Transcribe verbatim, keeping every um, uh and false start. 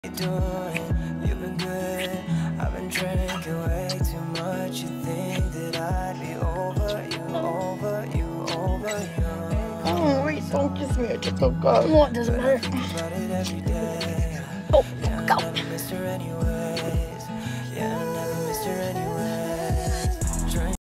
you doing? You've been good. I've been drinking way too much. You think that I'd be over you, over you, over you? Oh, wait, don't kiss me. I just woke up. What doesn't matter? About it every day. Oh, Yeah, go. I never miss her anyway.